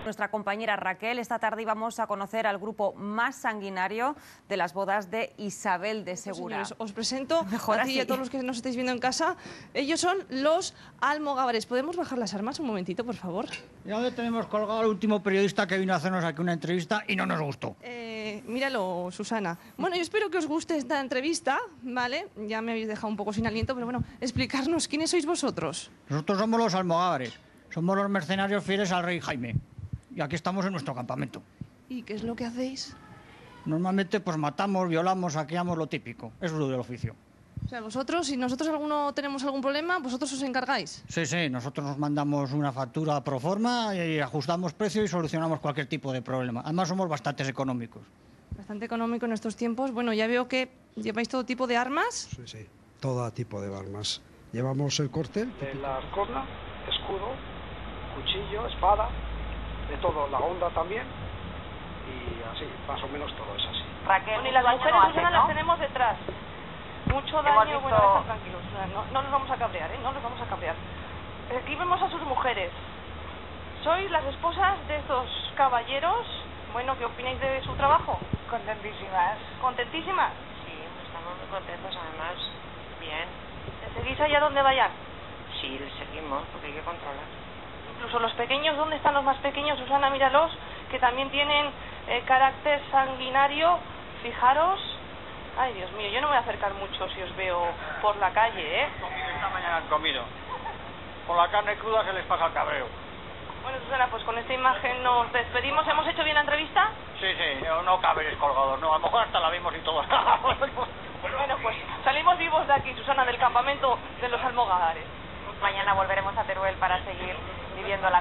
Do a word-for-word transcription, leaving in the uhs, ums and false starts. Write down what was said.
Nuestra compañera Raquel, esta tarde íbamos a conocer al grupo más sanguinario de las bodas de Isabel de Segura. Señores, os presento Mejor a ti y así. a todos los que nos estáis viendo en casa. Ellos son los almogávares. ¿Podemos bajar las armas un momentito, por favor? Ya le tenemos colgado al último periodista que vino a hacernos aquí una entrevista y no nos gustó. Eh, míralo, Susana. Bueno, yo espero que os guste esta entrevista, ¿vale? Ya me habéis dejado un poco sin aliento, pero bueno, explicarnos quiénes sois vosotros. Nosotros somos los almogávares, somos los mercenarios fieles al rey Jaime. Y aquí estamos en nuestro campamento. ¿Y qué es lo que hacéis? Normalmente pues matamos, violamos, saqueamos, lo típico. Es lo del oficio. O sea, vosotros, si nosotros alguno tenemos algún problema, vosotros os encargáis. Sí, sí, nosotros nos mandamos una factura pro forma y ajustamos precio y solucionamos cualquier tipo de problema. Además somos bastante económicos. Bastante económico en estos tiempos. Bueno, ya veo que lleváis todo tipo de armas. Sí, sí, todo tipo de armas. Llevamos el córtel. De la corna, escudo, cuchillo, espada, de todo, la honda también, y así, más o menos todo es así. Raquel, Bueno, y las mujeres, no Susana, hacen, las ¿no? tenemos detrás. Mucho Hemos daño, visto- bueno, ahora están tranquilos, Susana, no, no nos vamos a cabrear, ¿eh? No nos vamos a cabrear. Aquí vemos a sus mujeres. Sois las esposas de estos caballeros. Bueno, ¿qué opináis de su trabajo? Contentísimas. ¿Contentísimas? Sí, estamos muy contentos además. Bien. ¿Les seguís allá donde vayan? Sí, les seguimos porque hay que controlar. Incluso los pequeños, ¿dónde están los más pequeños? Susana, míralos, que también tienen eh, carácter sanguinario. Fijaros. Ay, Dios mío, yo no me voy a acercar mucho si os veo por la calle, ¿eh? Esta mañana han comido. Con la carne cruda se les pasa el cabreo. Bueno, Susana, pues con esta imagen nos despedimos. ¿Hemos hecho bien la entrevista? Sí, sí, no cabe el colgador, no, a lo mejor hasta la vimos y todo. Bueno, pues salimos vivos de aquí, Susana, del campamento de los almogávares. Mañana volveremos a Teruel para seguir viviendo la